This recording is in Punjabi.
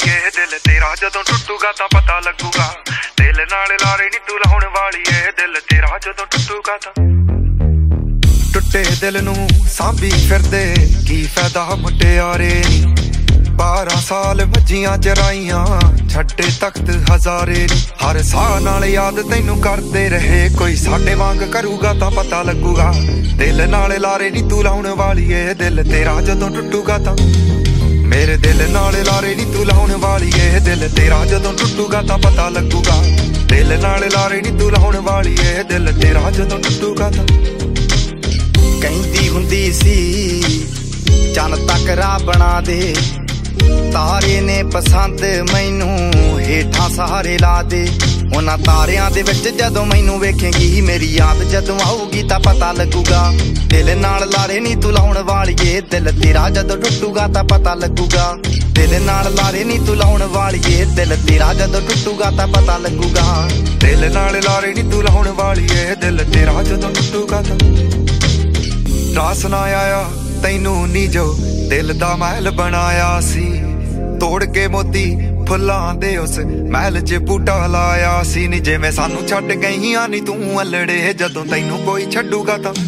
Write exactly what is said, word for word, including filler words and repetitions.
ਏ ਦਿਲ ਤੇਰਾ ਜਦੋਂ ਟੁੱਟੂਗਾ ਤਾਂ ਪਤਾ ਲੱਗੂਗਾ। ਦਿਲ ਨਾਲ ਲਾਰੇ ਨੀ ਤੂੰ ਲਾਉਣ ਵਾਲੀ ਏ ਦਿਲ ਤੇਰਾ ਜਦੋਂ ਟੁੱਟੂਗਾ ਤਾਂ। ਟੁੱਟੇ ਦਿਲ ਨੂੰ ਸਾਂਭੀ ਫਿਰਦੇ ਕੀ ਫਾਇਦਾ ਮੁਟਿਆਰੇ ਨੀ। ਬਾਰਾਂ ਸਾਲ ਮੱਝੀਆਂ ਚਰਾਈਆਂ ਛੱਡੇ ਤਖਤ ਹਜ਼ਾਰੇ ਨੀ। ਹਰ ਸਾਹ ਨਾਲ ਯਾਦ ਤੈਨੂੰ ਕਰਦੇ ਰਹੇ ਕੋਈ ਸਾਡੇ ਵਾਂਗ ਕਰੂਗਾ ਤਾਂ ਪਤਾ ਲੱਗੂਗਾ। ਦਿਲ ਨਾਲ ਲਾਰੇ ਨੀ ਤੂੰ ਲਾਉਣ ਵਾਲੀ ਏ ਦਿਲ ਤੇਰਾ ਜਦੋਂ ਟੁੱਟੂਗਾ ਤਾਂ। ਮੇਰੇ ਦਿਲ ਨਾਲ ਲਾਰੇ ਨੀ ਤੂੰ ਲਾਉਣ ਵਾਲੀ ਏ ਦਿਲ ਤੇਰਾ ਜਦੋਂ ਟੁੱਟੂਗਾ ਤਾਂ ਪਤਾ ਲੱਗੂਗਾ। ਦਿਲ ਨਾਲ ਲਾਰੇ ਨੀ ਤੂੰ ਲਾਉਣ ਵਾਲੀ ਏ ਦਿਲ ਤੇਰਾ ਜਦੋਂ ਟੁੱਟੂਗਾ ਤਾਂ। ਕਹਿੰਦੀ ਹੁੰਦੀ ਸੀ ਚੰਨ ਤੱਕ ਰਾਹ ਬਣਾ ਦੇ, ਤਾਰੇ ਨੇ ਪਸੰਦ ਮੈਨੂੰ ਹੇਠਾਂ ਸਹਾਰੇ ਲਾ ਦੇ। ਉਹਨਾਂ ਤਾਰਿਆਂ ਦੇ ਵਿੱਚ ਜਦੋਂ ਮੈਨੂੰ ਵੇਖੇਂਗੀ ਮੇਰੀ ਯਾਦ ਜਦੋਂ ਆਊਗੀ ਤਾਂ ਪਤਾ ਲੱਗੂਗਾ। ਦਿਲ ਨਾਲ ਲਾਰੇ ਨੀ ਤੂੰ ਲਾਉਣ ਵਾਲੀਏ ਦਿਲ ਤੇਰਾ ਜਦੋਂ ਟੁੱਟੂਗਾ ਤਾਂ ਪਤਾ ਲੱਗੂਗਾ। ਦਿਲ ਨਾਲ ਲਾਰੇ ਨੀ ਤੂੰ ਲਾਉਣ ਵਾਲੀਏ ਦਿਲ ਤੇਰਾ ਜਦੋਂ ਟੁੱਟੂਗਾ ਤਾਂ ਪਤਾ ਲੱਗੂਗਾ। ਦਿਲ ਨਾਲ ਲਾਰੇ ਨੀ ਤੂੰ ਲਾਉਣ ਵਾਲੀਏ ਦਿਲ ਤੇਰਾ ਜਦੋਂ ਟੁੱਟੂਗਾ ਤਾਂ। ਰਾਸ ਨਾ ਆਇਆ ਤੈਨੂੰ ਨੀ ਜੋ ਦਿਲ ਦਾ ਮਹਿਲ ਬਣਾਇਆ ਸੀ। ਤੋੜ ਕੇ ਮੋਤੀ ਫੁੱਲਾਂ ਦੇ ਉਸ ਮਹਿਲ 'ਚ ਬੂਟਾ ਲਾਇਆ ਸੀ ਨੀ। ਜਿਵੇਂ ਸਾਨੂੰ ਛੱਡ ਗਈਆਂ ਨੀ ਤੂੰ ਅਲੜੇ ਜਦੋਂ ਤੈਨੂੰ ਕੋਈ ਛੱਡੂਗਾ ਤਾਂ।